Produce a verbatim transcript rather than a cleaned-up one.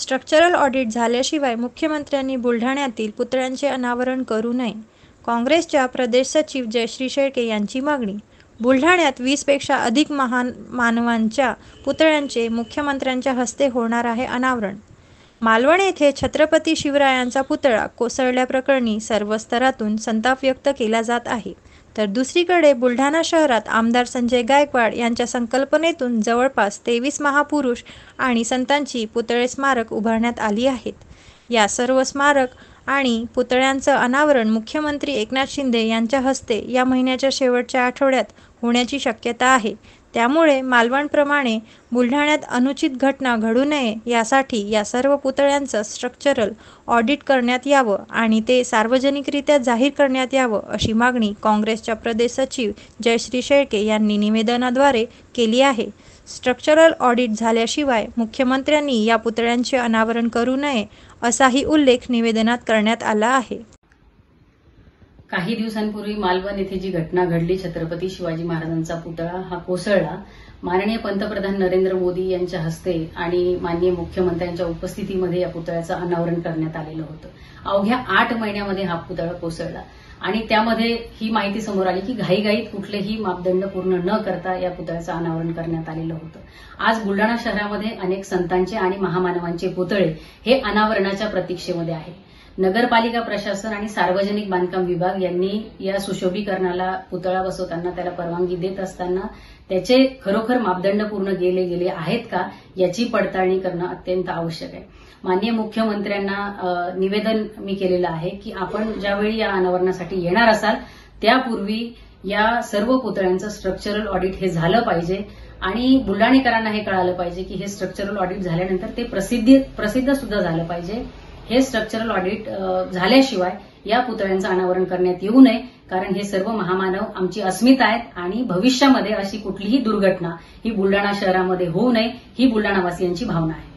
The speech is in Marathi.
स्ट्रक्चरल ऑडिट झाल्याशिवाय मुख्यमंत्र्यांनी बुलढाण्यातील पुतळ्यांचे अनावरण करू नये. काँग्रेसच्या प्रदेश सचिव जयश्री शेळके यांची मागणी. बुलढाण्यात वीस पेक्षा अधिक महान मानवांच्या पुतळ्यांचे मुख्यमंत्र्यांच्या हस्ते होणार आहे अनावरण. मालवण येथे छत्रपती शिवरायांचा पुतळा कोसळल्याप्रकरणी सर्व स्तरातून संताप व्यक्त केला जात आहे. तर दुसरीकडे बुलढाणा शहरात आमदार संजय गायकवाड यांच्या संकल्पनेतून जवळपास तेवीस महापुरुष आणि संतांची पुतळे स्मारक उभारण्यात आली आहेत. या सर्व स्मारक आणि पुतळ्यांचं अनावरण मुख्यमंत्री एकनाथ शिंदे यांच्या हस्ते या महिन्याच्या शेवटच्या आठवड्यात होण्याची शक्यता आहे. त्यामुळे मालवणप्रमाणे बुलढाण्यात अनुचित घटना घडू नये यासाठी या सर्व पुतळ्यांचं स्ट्रक्चरल ऑडिट करण्यात यावं आणि ते सार्वजनिकरित्या जाहीर करण्यात यावं अशी मागणी काँग्रेसच्या प्रदेश सचिव जयश्री शेळके यांनी निवेदनाद्वारे केली आहे. स्ट्रक्चरल ऑडिट झाल्याशिवाय मुख्यमंत्र्यांनी या पुतळ्यांचे अनावरण करू नये असाही उल्लेख निवेदनात करण्यात आला आहे. काही दिवसांपूर्वी मालवण येथे जी घटना घडली, छत्रपती शिवाजी महाराजांचा पुतळा हा कोसळला. माननीय पंतप्रधान नरेंद्र मोदी यांच्या हस्ते आणि माननीय मुख्यमंत्र्यांच्या उपस्थितीमध्ये या पुतळ्याचं अनावरण करण्यात आलेलं होतं. अवघ्या आठ महिन्यामध्ये हा पुतळा कोसळला आणि त्यामध्ये ही माहिती समोर आली की घाईघाईत कुठलेही मापदंड पूर्ण न करता या पुतळ्याचं अनावरण करण्यात आलेलं होतं. आज बुलढाणा शहरामध्ये अनेक संतांचे आणि महामानवांचे पुतळे हे अनावरणाच्या प्रतीक्षेमध्ये आहेत. नगरपालिका प्रशासन आणि सार्वजनिक बांधकाम विभाग यांनी या सुशोभीकरणाला पुतळा बसवताना त्याला परवानगी देत असताना त्याचे खरोखर मापदंड पूर्ण केले गेले आहेत का याची पडताळणी करणं अत्यंत आवश्यक आहे. माननीय मुख्यमंत्र्यांना निवेदन मी केलेलं आहे की आपण ज्यावेळी या अनावरणासाठी येणार असाल त्यापूर्वी या सर्व पुतळ्यांचं स्ट्रक्चरल ऑडिट हे झालं पाहिजे आणि बुलढाणेकरांना हे कळालं पाहिजे की हे स्ट्रक्चरल ऑडिट झाल्यानंतर ते प्रसिद्धी प्रसिद्ध सुद्धा झालं पाहिजे. हे स्ट्रक्चरल ऑडिट झाल्याशिवाय या पुतळ्यांचं अनावरण करण्यात येऊ नये, कारण हे सर्व महामानव आमची अस्मिता आहेत आणि भविष्यामध्ये अशी कुठलीही दुर्घटना ही बुलढाणा शहरामध्ये होऊ नये ही बुलढाणावासियांची भावना आहे.